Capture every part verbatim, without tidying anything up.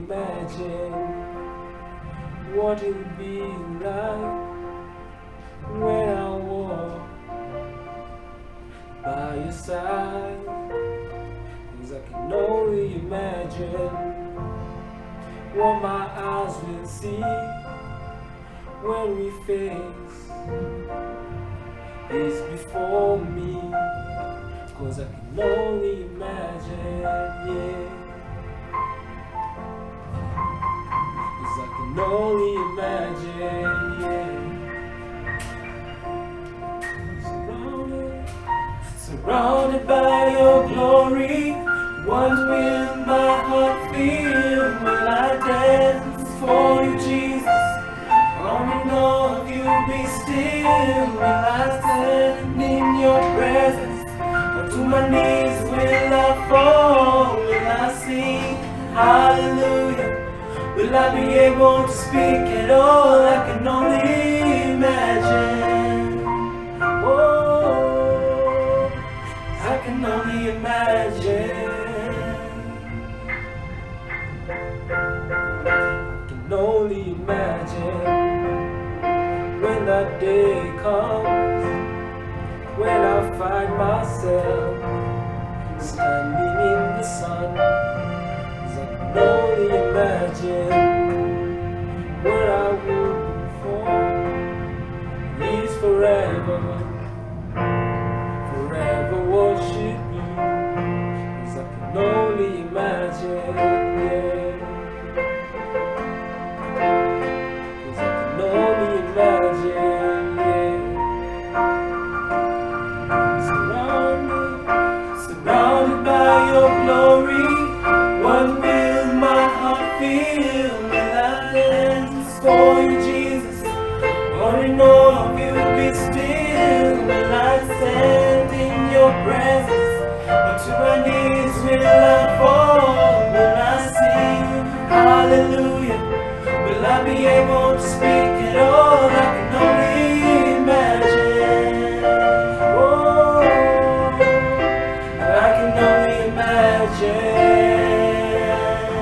imagine what it would be like when I walk by your side. 'Cause I can only imagine what my eyes will see when we face is before me. 'Cause I can only imagine, yeah. 'Cause I can only imagine, yeah. Surrounded, surrounded by your glory, what will my heart feel? Will I dance for you, Jesus? Longing of you be still. Will I stand in your presence? Or to my knees will I fall? Will I sing hallelujah? Will I be able to speak at all? I can only imagine. Oh, I can only imagine. I can only imagine when that day comes, when I find myself standing in the sun. 'Cause I can only imagine where I would be for is forever, forever worship you. 'Cause I can only imagine, yeah. 'Cause I can only imagine, yeah. Surrounded, surrounded by your glory, what will my heart feel? Will I dance for you, Jesus? Or in all of you be still? Will I stand in your presence? Or to my knees will I fall? Will I sing hallelujah? Will I be able to speak at all? I can only imagine. Oh, I can only imagine.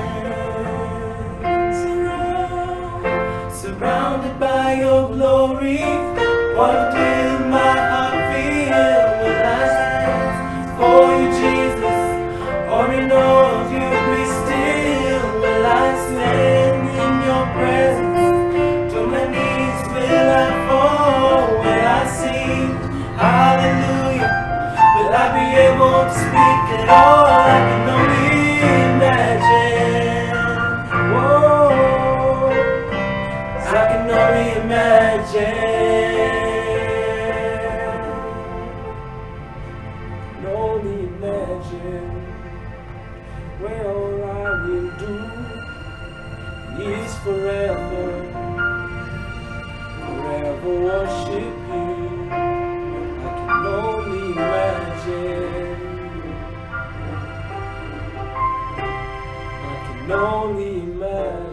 Surround, surrounded by your glory, what will my heart feel? Will I stand for you, Jesus? Or in all of you be still? Will I stand in your presence? To my knees will I fall? Will I sing hallelujah? Will I be able to speak at all? I can only imagine. Whoa, I can only imagine. Can only imagine when all I will do is forever, forever worship you. I can only imagine. I can only imagine.